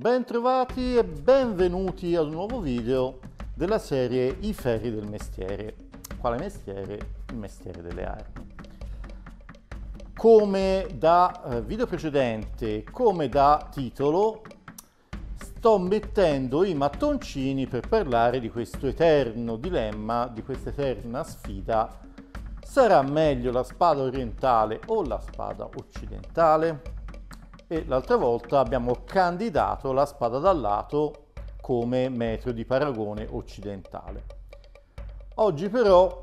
Ben trovati e benvenuti ad un nuovo video della serie I ferri del mestiere. Quale mestiere? Il mestiere delle armi. Come da video precedente, come da titolo, sto mettendo i mattoncini per parlare di questo eterno dilemma, di questa eterna sfida. Sarà meglio la spada orientale o la spada occidentale? E l'altra volta abbiamo candidato la spada da lato come metro di paragone occidentale. Oggi però,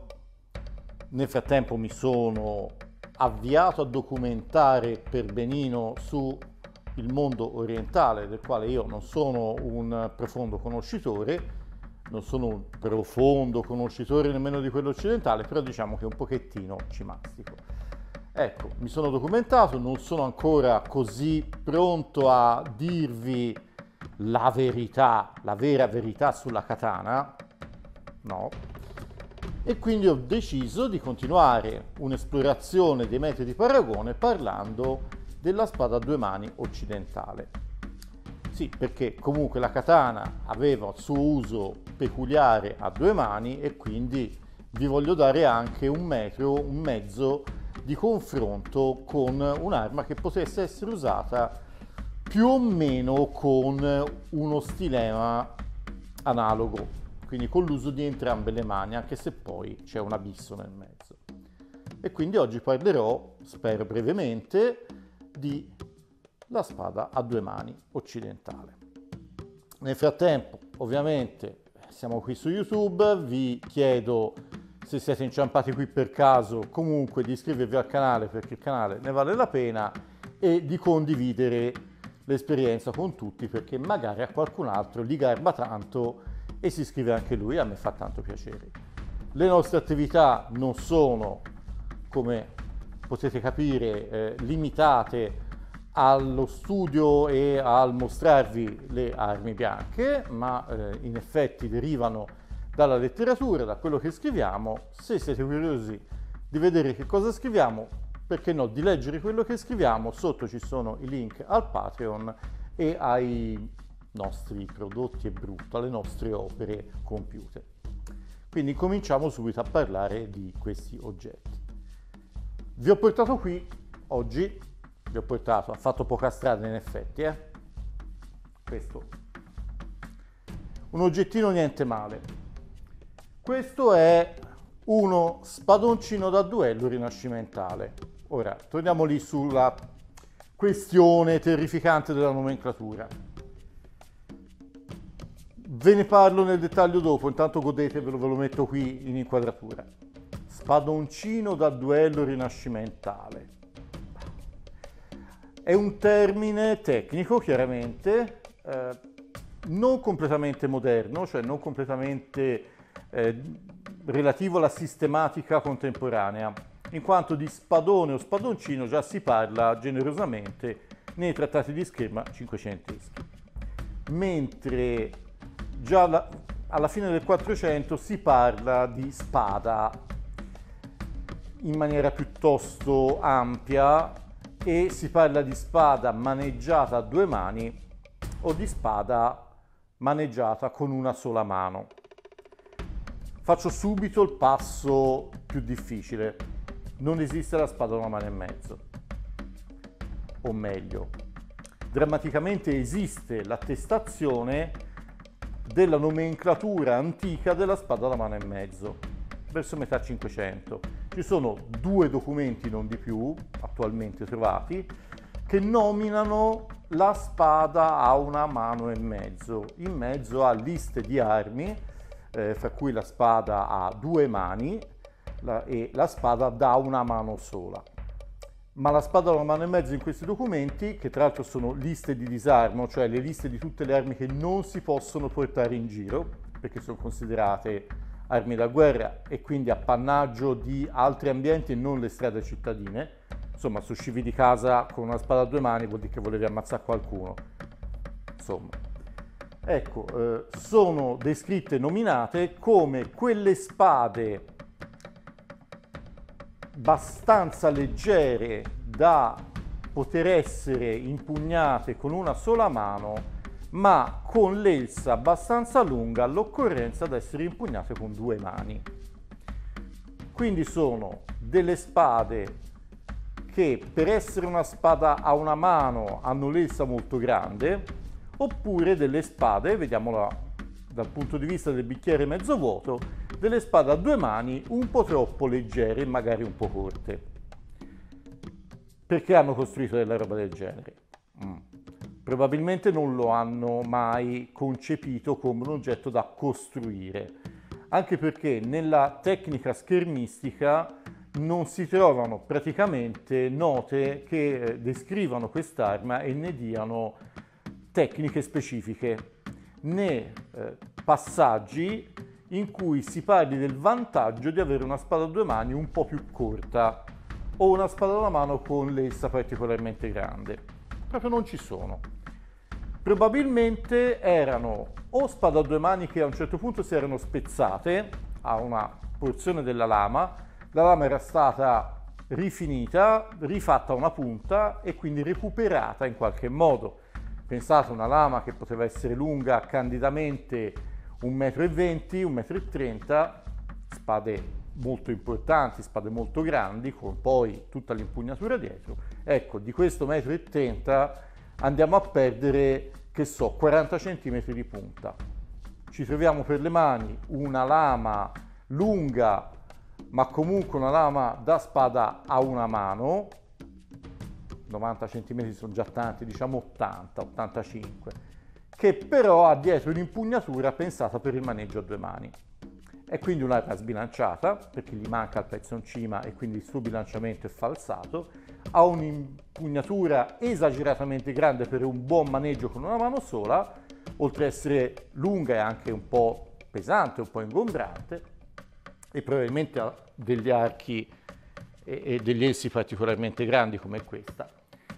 nel frattempo, mi sono avviato a documentare per benino su il mondo orientale, del quale io non sono un profondo conoscitore, non sono un profondo conoscitore nemmeno di quello occidentale, però diciamo che un pochettino ci mastico. Ecco, mi sono documentato, non sono ancora così pronto a dirvi la verità, la vera verità sulla katana, no. E quindi ho deciso di continuare un'esplorazione dei metodi di paragone parlando della spada a due mani occidentale. Sì, perché comunque la katana aveva il suo uso peculiare a due mani e quindi vi voglio dare anche un mezzo di confronto con un'arma che potesse essere usata più o meno con uno stilema analogo, quindi con l'uso di entrambe le mani, anche se poi c'è un abisso nel mezzo. E quindi oggi parlerò, spero brevemente, di la spada a due mani occidentale. Nel frattempo, ovviamente, siamo qui su YouTube, vi chiedo, se siete inciampati qui per caso, comunque di iscrivervi al canale perché il canale ne vale la pena e di condividere l'esperienza con tutti perché magari a qualcun altro gli garba tanto e si iscrive anche lui, a me fa tanto piacere. Le nostre attività non sono, come potete capire, limitate allo studio e al mostrarvi le armi bianche, ma in effetti derivano dalla letteratura, da quello che scriviamo. Se siete curiosi di vedere che cosa scriviamo, perché no, di leggere quello che scriviamo, sotto ci sono i link al Patreon e ai nostri prodotti e brutto, alle nostre opere compiute. Quindi cominciamo subito a parlare di questi oggetti. Vi ho portato qui oggi, ha fatto poca strada in effetti, questo, un oggettino niente male. Questo è uno spadoncino da duello rinascimentale. Ora, torniamo lì sulla questione terrificante della nomenclatura. Ve ne parlo nel dettaglio dopo, intanto godetevelo, ve lo metto qui in inquadratura. Spadoncino da duello rinascimentale. È un termine tecnico, chiaramente, non completamente moderno, cioè non completamente relativo alla sistematica contemporanea, in quanto di spadone o spadoncino già si parla generosamente nei trattati di scherma cinquecenteschi, mentre già alla fine del 400 si parla di spada in maniera piuttosto ampia e si parla di spada maneggiata a due mani o di spada maneggiata con una sola mano. Faccio subito il passo più difficile. Non esiste la spada a una mano e mezzo. O meglio, drammaticamente esiste l'attestazione della nomenclatura antica della spada alla mano e mezzo, verso metà 500. Ci sono due documenti, non di più, attualmente trovati, che nominano la spada a una mano e mezzo, in mezzo a liste di armi, fra cui la spada a due mani e la spada da una mano sola. Ma la spada da una mano e mezzo in questi documenti, che tra l'altro sono liste di disarmo, cioè le liste di tutte le armi che non si possono portare in giro, perché sono considerate armi da guerra e quindi appannaggio di altri ambienti e non le strade cittadine. Insomma, se uscivi di casa con una spada a due mani vuol dire che volevi ammazzare qualcuno. Insomma. Ecco, sono descritte e nominate come quelle spade abbastanza leggere da poter essere impugnate con una sola mano ma con l'elsa abbastanza lunga all'occorrenza da essere impugnate con due mani. Quindi sono delle spade che per essere una spada a una mano hanno l'elsa molto grande, oppure delle spade, vediamola dal punto di vista del bicchiere mezzo vuoto, delle spade a due mani un po' troppo leggere e magari un po' corte. Perché hanno costruito della roba del genere? Probabilmente non lo hanno mai concepito come un oggetto da costruire, anche perché nella tecnica schermistica non si trovano praticamente note che descrivano quest'arma e ne diano tecniche specifiche, né passaggi in cui si parli del vantaggio di avere una spada a due mani un po' più corta o una spada a una mano con l'elsa particolarmente grande. Proprio non ci sono. Probabilmente erano o spade a due mani che a un certo punto si erano spezzate a una porzione della lama, la lama era stata rifinita, rifatta a una punta e quindi recuperata in qualche modo. Pensate a una lama che poteva essere lunga candidamente 1,20 m, 1,30 m, spade molto importanti, spade molto grandi, con poi tutta l'impugnatura dietro. Ecco, di questo 1,30 m andiamo a perdere, che so, 40 cm di punta. Ci troviamo per le mani una lama lunga, ma comunque una lama da spada a una mano, 90 cm sono già tanti, diciamo 80, 85, che però ha dietro un'impugnatura pensata per il maneggio a due mani. È quindi un'arma sbilanciata, perché gli manca il pezzo in cima e quindi il suo bilanciamento è falsato, ha un'impugnatura esageratamente grande per un buon maneggio con una mano sola, oltre ad essere lunga e anche un po' pesante, un po' ingombrante, e probabilmente ha degli archi e degli elsi particolarmente grandi come questa.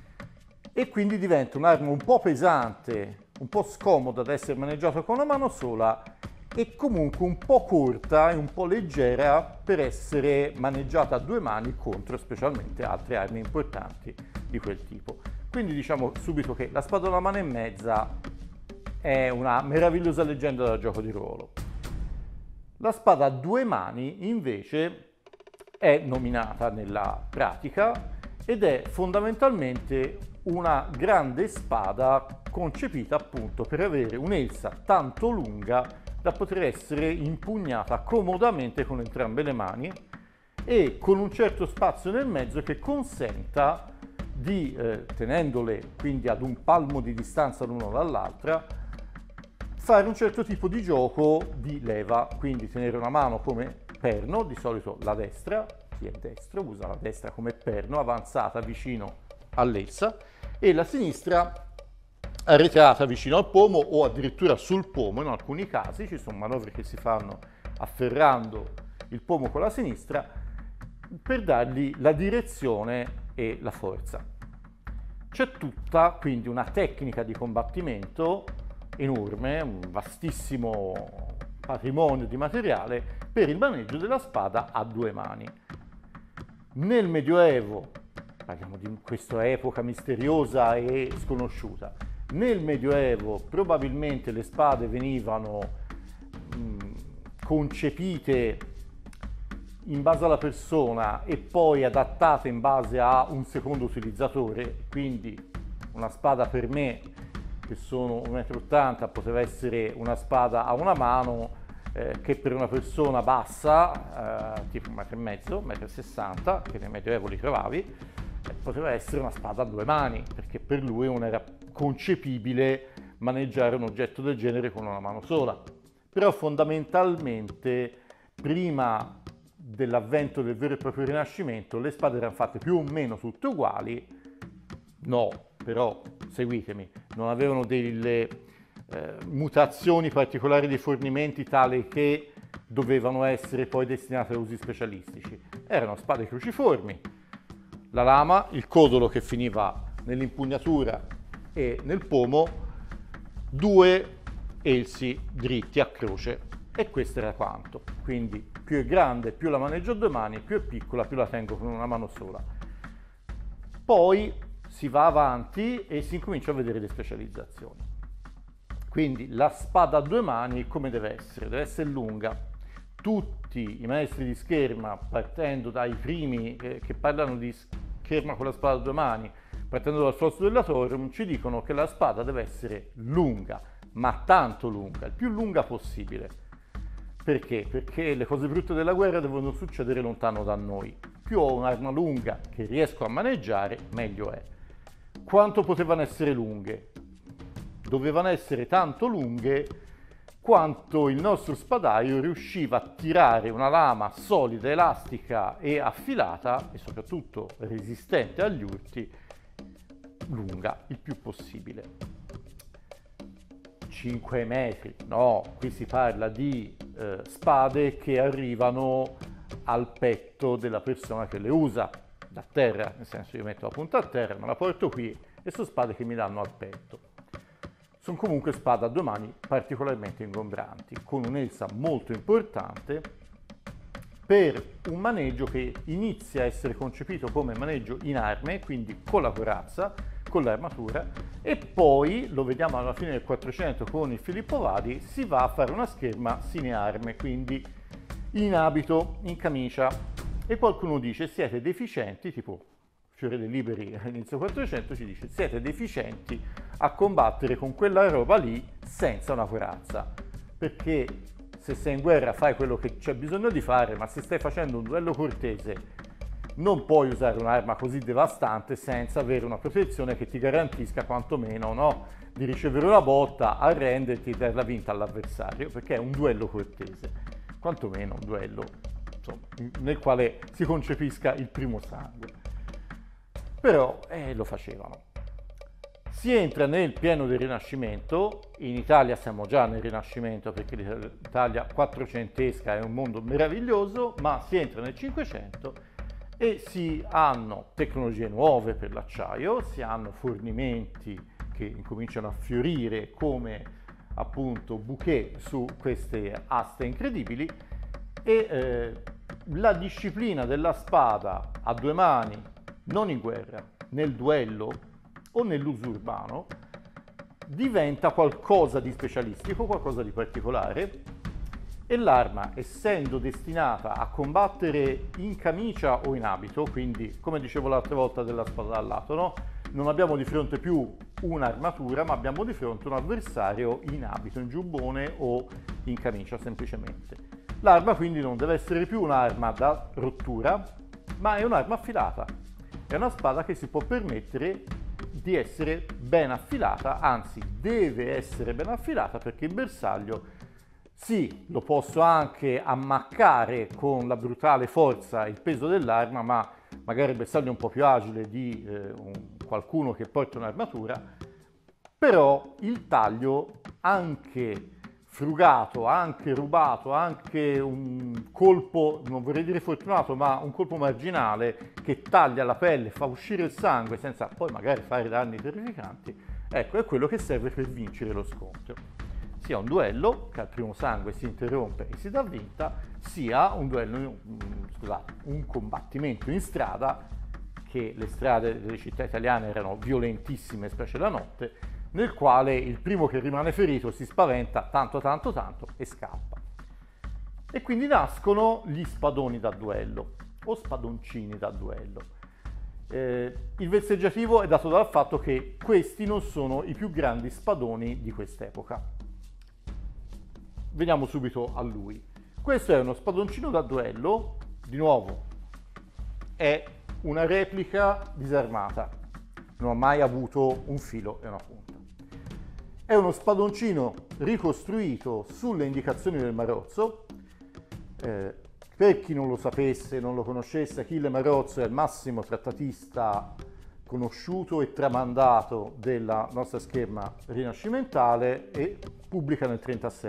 E quindi diventa un'arma un po' pesante, un po' scomoda da essere maneggiata con una mano sola e comunque un po' corta e un po' leggera per essere maneggiata a due mani contro specialmente altre armi importanti di quel tipo. Quindi diciamo subito che la spada a una mano e mezza è una meravigliosa leggenda da gioco di ruolo. La spada a due mani invece è nominata nella pratica ed è fondamentalmente una grande spada concepita appunto per avere un'elsa tanto lunga da poter essere impugnata comodamente con entrambe le mani e con un certo spazio nel mezzo che consenta di, tenendole quindi ad un palmo di distanza l'una dall'altra, fare un certo tipo di gioco di leva, quindi tenere una mano come perno, di solito la destra, chi è destro usa la destra come perno, avanzata vicino all'elsa, e la sinistra arretrata vicino al pomo o addirittura sul pomo. In alcuni casi ci sono manovre che si fanno afferrando il pomo con la sinistra per dargli la direzione e la forza. C'è tutta quindi una tecnica di combattimento enorme, un vastissimo patrimonio di materiale per il maneggio della spada a due mani. Nel Medioevo, parliamo di questa epoca misteriosa e sconosciuta, nel Medioevo probabilmente le spade venivano concepite in base alla persona e poi adattate in base a un secondo utilizzatore, quindi una spada per me che sono 1,80 m poteva essere una spada a una mano, che per una persona bassa, tipo 1,5 m, 1,60 m, che nel Medioevo li trovavi, poteva essere una spada a due mani, perché per lui non era concepibile maneggiare un oggetto del genere con una mano sola. Però fondamentalmente, prima dell'avvento del vero e proprio Rinascimento, le spade erano fatte più o meno tutte uguali, no, però seguitemi, non avevano delle mutazioni particolari dei fornimenti tale che dovevano essere poi destinate a usi specialistici. Erano spade cruciformi, la lama, il codolo che finiva nell'impugnatura e nel pomo, due elsi dritti a croce, e questo era quanto. Quindi più è grande, più la maneggio a due mani, più è piccola, più la tengo con una mano sola. Poi si va avanti e si incomincia a vedere le specializzazioni. Quindi la spada a due mani come deve essere? Deve essere lunga. Tutti i maestri di scherma, partendo dai primi che parlano di scherma con la spada a due mani, partendo dal Flos Duellatorium, ci dicono che la spada deve essere lunga, ma tanto lunga, il più lunga possibile. Perché? Perché le cose brutte della guerra devono succedere lontano da noi. Più ho un'arma lunga che riesco a maneggiare, meglio è. Quanto potevano essere lunghe? Dovevano essere tanto lunghe quanto il nostro spadaio riusciva a tirare una lama solida, elastica e affilata, e soprattutto resistente agli urti, lunga il più possibile. 5 metri, no, qui si parla di spade che arrivano al petto della persona che le usa, da terra, nel senso io metto la punta a terra, me la porto qui e sono spade che mi danno al petto. Sono comunque spade a due mani particolarmente ingombranti, con un'elsa molto importante per un maneggio che inizia a essere concepito come maneggio in arme, quindi con la corazza, con l'armatura, e poi, lo vediamo alla fine del 400 con il Filippo Vadi, si va a fare una scherma sine arme, quindi in abito, in camicia, e qualcuno dice siete deficienti, tipo Fiore dei Liberi all'inizio 400 ci dice siete deficienti a combattere con quella roba lì senza una corazza, perché se sei in guerra fai quello che c'è bisogno di fare, ma se stai facendo un duello cortese non puoi usare un'arma così devastante senza avere una protezione che ti garantisca quantomeno, no, di ricevere una botta, arrenderti e darla vinta all'avversario, perché è un duello cortese, quantomeno un duello, insomma, nel quale si concepisca il primo sangue. Però lo facevano. Si entra nel pieno del Rinascimento, in Italia siamo già nel Rinascimento perché l'Italia quattrocentesca è un mondo meraviglioso, ma si entra nel 500 e si hanno tecnologie nuove per l'acciaio, si hanno fornimenti che incominciano a fiorire come appunto bouquet su queste aste incredibili e la disciplina della spada a due mani, non in guerra, nel duello o nell'uso urbano, diventa qualcosa di specialistico, qualcosa di particolare, e l'arma, essendo destinata a combattere in camicia o in abito, quindi come dicevo l'altra volta della spada dal lato, no? Non abbiamo di fronte più un'armatura, ma abbiamo di fronte un avversario in abito, in giubbone o in camicia semplicemente. L'arma quindi non deve essere più un'arma da rottura, ma è un'arma affilata. È una spada che si può permettere di essere ben affilata, anzi deve essere ben affilata, perché il bersaglio sì, lo posso anche ammaccare con la brutale forza e il peso dell'arma, ma magari il bersaglio è un po' più agile di qualcuno che porta un'armatura, però il taglio anche frugato, anche rubato, anche un colpo, non vorrei dire fortunato, ma un colpo marginale che taglia la pelle, fa uscire il sangue senza poi magari fare danni terrificanti, ecco, è quello che serve per vincere lo scontro. Sia un duello, che al primo sangue si interrompe e si dà vinta, sia un duello, scusate, un combattimento in strada, che le strade delle città italiane erano violentissime, specie la notte, nel quale il primo che rimane ferito si spaventa tanto e scappa. E quindi nascono gli spadoni da duello, o spadoncini da duello. Il vezzeggiativo è dato dal fatto che questi non sono i più grandi spadoni di quest'epoca. Veniamo subito a lui. Questo è uno spadoncino da duello, di nuovo, è una replica disarmata, non ha mai avuto un filo e una punta. È uno spadoncino ricostruito sulle indicazioni del Marozzo. Per chi non lo sapesse, non lo conoscesse, Achille Marozzo è il massimo trattatista conosciuto e tramandato della nostra scherma rinascimentale e pubblica nel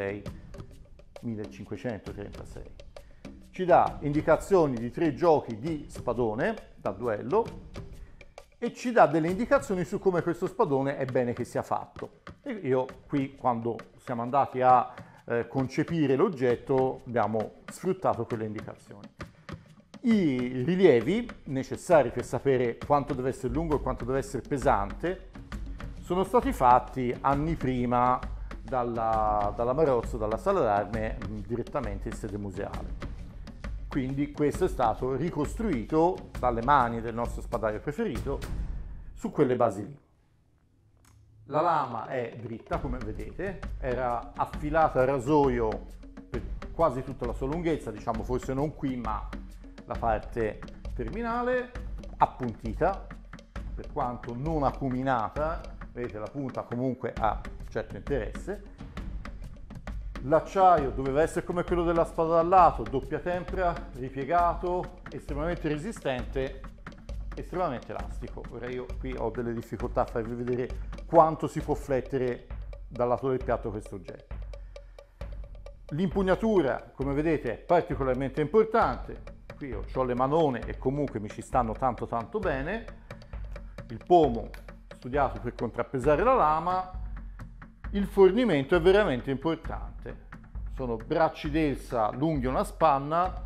1536. Ci dà indicazioni di 3 giochi di spadone da duello e ci dà delle indicazioni su come questo spadone è bene che sia fatto. E io qui, quando siamo andati a concepire l'oggetto, abbiamo sfruttato quelle indicazioni. I rilievi necessari per sapere quanto deve essere lungo e quanto deve essere pesante sono stati fatti anni prima dalla Marozzo, dalla Sala d'Arme, direttamente in sede museale. Quindi questo è stato ricostruito dalle mani del nostro spadaio preferito su quelle basi lì. La lama è dritta, come vedete, era affilata a rasoio per quasi tutta la sua lunghezza, diciamo forse non qui, ma la parte terminale, appuntita, per quanto non acuminata, vedete la punta comunque ha certo interesse. L'acciaio doveva essere come quello della spada da lato, doppia tempera, ripiegato, estremamente resistente, estremamente elastico. Ora io qui ho delle difficoltà a farvi vedere quanto si può flettere dal lato del piatto questo oggetto. L'impugnatura, come vedete, è particolarmente importante. Qui ho le manone e comunque mi ci stanno tanto bene. Il pomo studiato per contrappesare la lama. Il fornimento è veramente importante. Sono bracci d'elsa lunghi una spanna,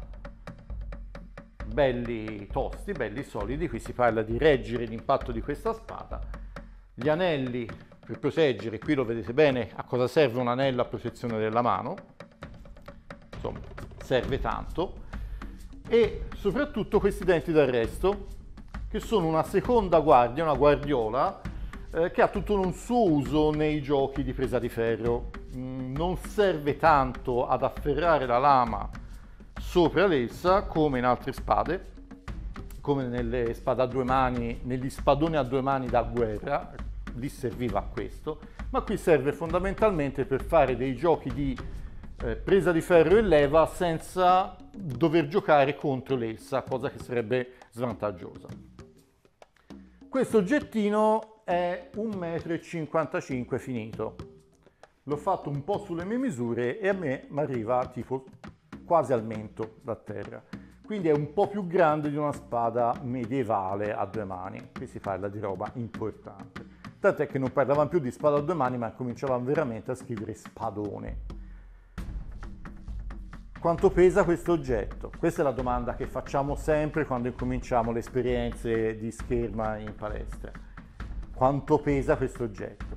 belli tosti, belli solidi. Qui si parla di reggere l'impatto di questa spada. Gli anelli per proteggere, qui lo vedete bene a cosa serve un anello a protezione della mano. Insomma, serve tanto. E soprattutto questi denti d'arresto, che sono una seconda guardia, una guardiola, che ha tutto un suo uso nei giochi di presa di ferro. Non serve tanto ad afferrare la lama sopra l'elsa come in altre spade, come nelle spade a due mani, negli spadoni a due mani da guerra, lì serviva a questo, ma qui serve fondamentalmente per fare dei giochi di presa di ferro e leva senza dover giocare contro l'elsa, cosa che sarebbe svantaggiosa. Questo oggettino è 1,55 m finito. L'ho fatto un po' sulle mie misure e a me mi arriva tipo quasi al mento da terra. Quindi è un po' più grande di una spada medievale a due mani. Qui si parla di roba importante. Tant'è che non parlavamo più di spada a due mani, ma cominciavamo veramente a scrivere spadone. Quanto pesa questo oggetto? Questa è la domanda che facciamo sempre quando incominciamo le esperienze di scherma in palestra. Quanto pesa questo oggetto?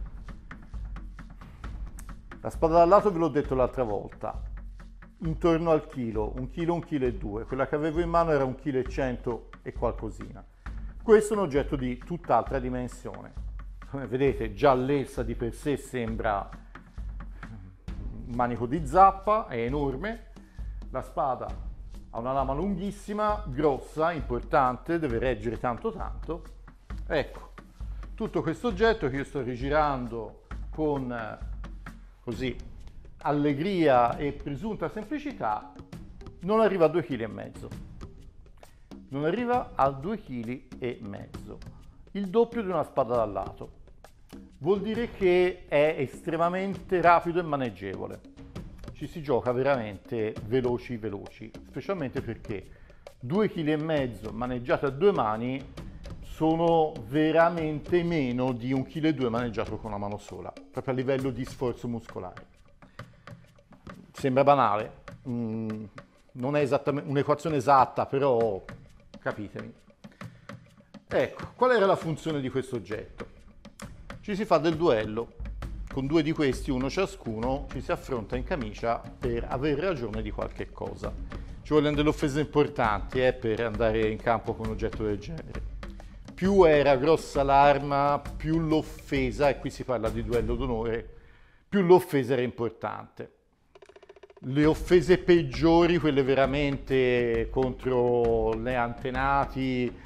La spada da lato ve l'ho detto l'altra volta, intorno al chilo, 1 chilo, 1,2 kg. Quella che avevo in mano era 1,1 kg e qualcosina. Questo è un oggetto di tutt'altra dimensione. Come vedete, già l'elsa di per sé sembra un manico di zappa, è enorme. La spada ha una lama lunghissima, grossa, importante, deve reggere tanto. Ecco, tutto questo oggetto che io sto rigirando con così allegria e presunta semplicità non arriva a 2,5 kg. Non arriva a 2,5 kg, il doppio di una spada da lato. Vuol dire che è estremamente rapido e maneggevole. Ci si gioca veramente veloci, specialmente perché 2,5 kg maneggiato a due mani sono veramente meno di 1,2 kg maneggiato con una mano sola, proprio a livello di sforzo muscolare. Sembra banale, non è esattamente un'equazione esatta, però capitemi. Ecco, qual era la funzione di questo oggetto? Ci si fa del duello. Con due di questi, uno ciascuno, ci si affronta in camicia per avere ragione di qualche cosa. Ci vogliono delle offese importanti per andare in campo con un oggetto del genere. Più era grossa l'arma, più l'offesa, e qui si parla di duello d'onore, più l'offesa era importante. Le offese peggiori, quelle veramente contro gli antenati,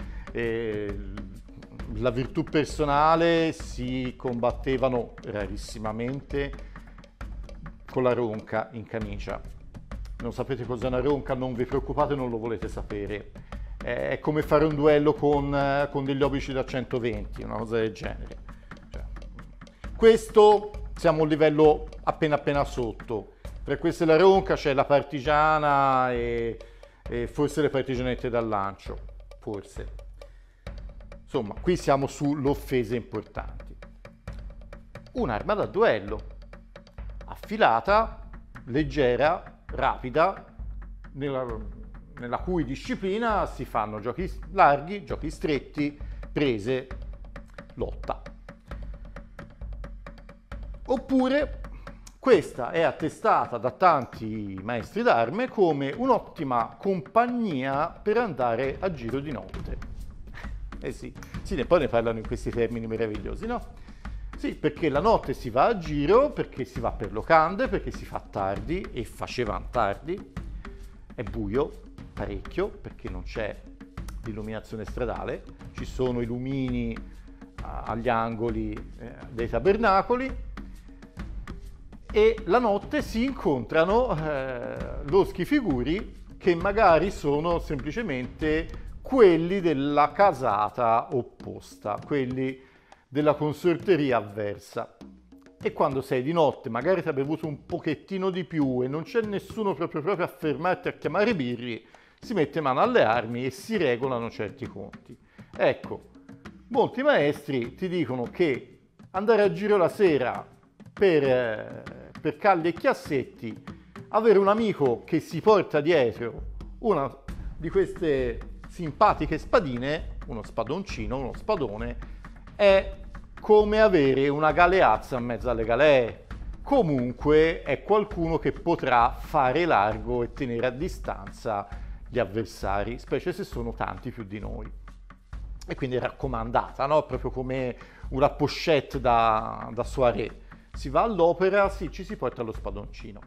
la virtù personale, si combattevano rarissimamente con la ronca in camicia. Non sapete cos'è una ronca? Non vi preoccupate, non lo volete sapere. È come fare un duello con degli obici da 120, una cosa del genere. Cioè, questo siamo a un livello appena sotto. Tra queste e la ronca c'è la partigiana e forse le partigianette dal lancio, forse. Insomma, qui siamo sulle offese importanti. Un'arma da duello, affilata, leggera, rapida, nella cui disciplina si fanno giochi larghi, giochi stretti, prese, lotta. Oppure Questa è attestata da tanti maestri d'arme come un'ottima compagnia per andare a giro di notte. Eh sì, poi ne parlano in questi termini meravigliosi, no? Sì, perché la notte si va a giro, perché si va per locande, perché si fa tardi e facevano tardi, è buio parecchio perché non c'è l'illuminazione stradale, ci sono i lumini agli angoli dei tabernacoli e la notte si incontrano loschi figuri che magari sono semplicemente quelli della casata opposta, quelli della consorteria avversa. E quando sei di notte, magari ti hai bevuto un pochettino di più e non c'è nessuno proprio a fermarti a chiamare birri, si mette mano alle armi e si regolano certi conti. Ecco, molti maestri ti dicono che andare a giro la sera per calli e chiassetti, avere un amico che si porta dietro una di queste simpatiche spadine, uno spadoncino, uno spadone, è come avere una galeazza in mezzo alle galee. Comunque è qualcuno che potrà fare largo e tenere a distanza gli avversari, specie se sono tanti più di noi. E quindi è raccomandata, no? Proprio come una pochette da soirée. Si va all'opera, sì, ci si porta lo spadoncino.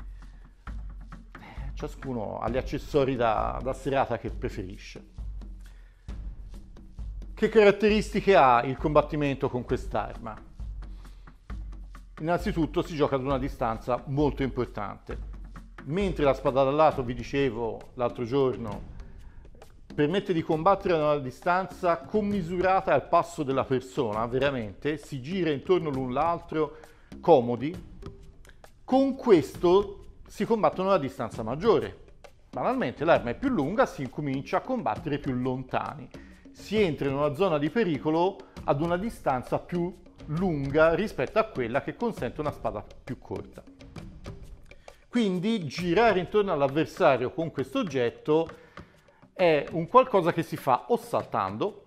Ciascuno ha gli accessori da serata che preferisce. Che caratteristiche ha il combattimento con quest'arma? Innanzitutto si gioca ad una distanza molto importante. Mentre la spada da lato, vi dicevo l'altro giorno, permette di combattere a una distanza commisurata al passo della persona, veramente, si gira intorno l'un l'altro comodi, con questo si combattono a una distanza maggiore. Banalmente l'arma è più lunga, si incomincia a combattere più lontani. Si entra in una zona di pericolo ad una distanza più lunga rispetto a quella che consente una spada più corta. Quindi girare intorno all'avversario con questo oggetto è un qualcosa che si fa o saltando,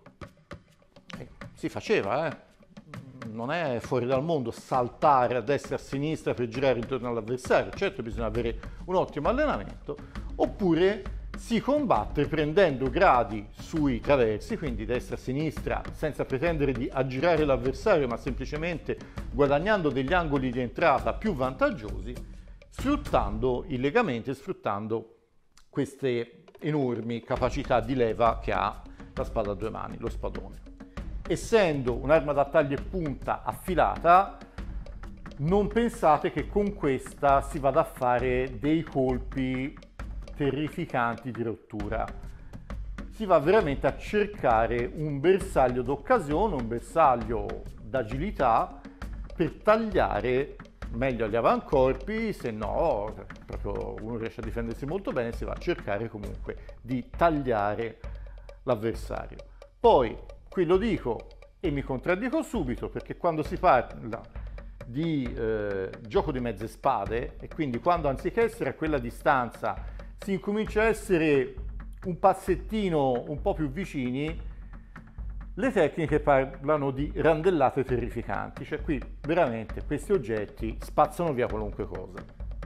si faceva, non è fuori dal mondo saltare a destra e a sinistra per girare intorno all'avversario, certo bisogna avere un ottimo allenamento, oppure si combatte prendendo gradi sui traversi, quindi destra e sinistra, senza pretendere di aggirare l'avversario, ma semplicemente guadagnando degli angoli di entrata più vantaggiosi, sfruttando i legamenti e sfruttando queste enormi capacità di leva che ha la spada a due mani, lo spadone. Essendo un'arma da taglio e punta affilata, non pensate che con questa si vada a fare dei colpi terrificanti di rottura. Si va veramente a cercare un bersaglio d'occasione, un bersaglio d'agilità per tagliare meglio gli avancorpi, se no proprio uno riesce a difendersi molto bene, si va a cercare comunque di tagliare l'avversario. Poi qui lo dico e mi contraddico subito, perché quando si parla di gioco di mezze spade, e quindi quando anziché essere a quella distanza si incomincia a essere un passettino un po' più vicini, le tecniche parlano di randellate terrificanti, cioè qui veramente questi oggetti spazzano via qualunque cosa.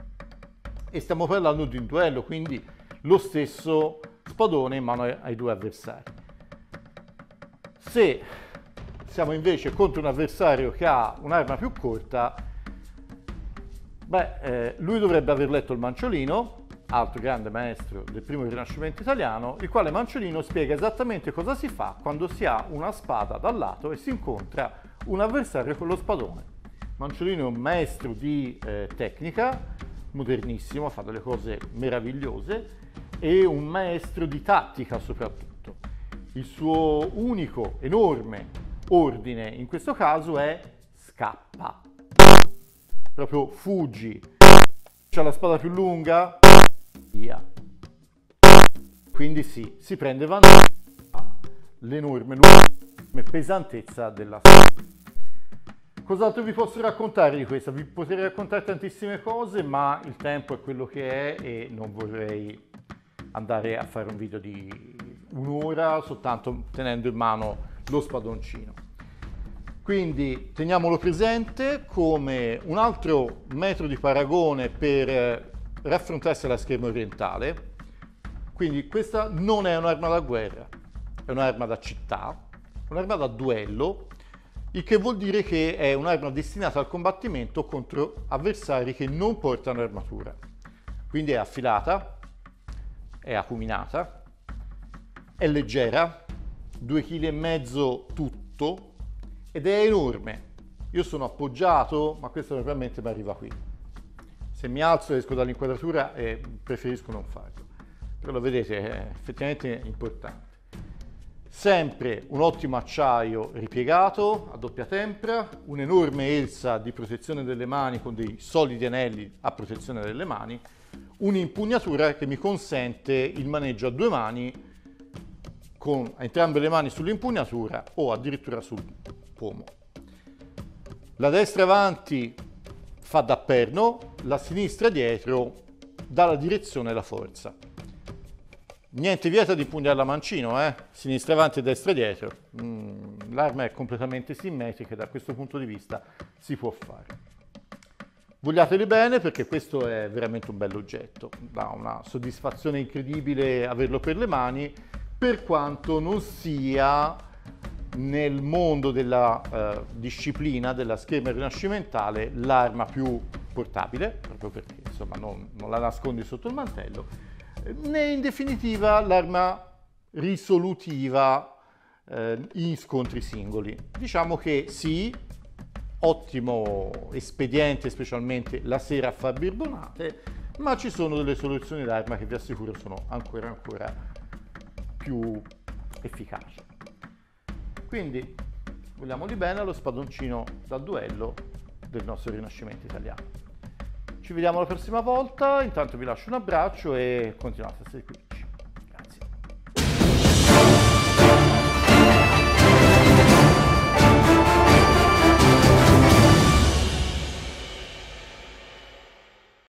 E stiamo parlando di un duello, quindi lo stesso spadone in mano ai due avversari. Se siamo invece contro un avversario che ha un'arma più corta, lui dovrebbe aver letto il Manciolino, altro grande maestro del primo Rinascimento italiano, il quale Manciolino spiega esattamente cosa si fa quando si ha una spada dal lato e si incontra un avversario con lo spadone. Manciolino è un maestro di tecnica, modernissimo, fa delle cose meravigliose, e un maestro di tattica soprattutto. Il suo unico, enorme ordine in questo caso è scappa. Proprio fuggi. C'ha la spada più lunga? Via. Quindi sì, si prende vantaggio l'enorme pesantezza della spada. Cos'altro vi posso raccontare di questa? Vi potrei raccontare tantissime cose, ma il tempo è quello che è e non vorrei andare a fare un video di un'ora soltanto tenendo in mano lo spadoncino. Quindi teniamolo presente come un altro metro di paragone per raffrontarsi alla scherma orientale. Quindi questa non è un'arma da guerra, è un'arma da città, un'arma da duello, il che vuol dire che è un'arma destinata al combattimento contro avversari che non portano armatura. Quindi è affilata, è acuminata, è leggera, 2,5 kg tutto, ed è enorme. Io sono appoggiato, ma questo normalmente mi arriva qui. Se mi alzo esco dall'inquadratura e preferisco non farlo. Però lo vedete, è effettivamente importante. Sempre un ottimo acciaio ripiegato a doppia tempra, un'enorme elsa di protezione delle mani con dei solidi anelli a protezione delle mani, un'impugnatura che mi consente il maneggio a 2 mani con entrambe le mani sull'impugnatura o addirittura sul pomo. La destra avanti fa da perno, la sinistra dietro dà la direzione e la forza. Niente vieta di impugnarla a mancino, sinistra avanti e destra dietro. L'arma è completamente simmetrica e da questo punto di vista si può fare. Vogliateli bene perché questo è veramente un bell'oggetto, dà una soddisfazione incredibile averlo per le mani, per quanto non sia nel mondo della disciplina della scherma rinascimentale l'arma più portabile, proprio perché insomma non la nascondi sotto il mantello, né in definitiva l'arma risolutiva in scontri singoli. Diciamo che sì, ottimo espediente specialmente la sera a far birbonate, ma ci sono delle soluzioni d'arma che vi assicuro sono ancora più efficaci. Quindi vogliamoli bene allo spadoncino da duello del nostro Rinascimento italiano. Ci vediamo la prossima volta, intanto vi lascio un abbraccio e continuate a seguire.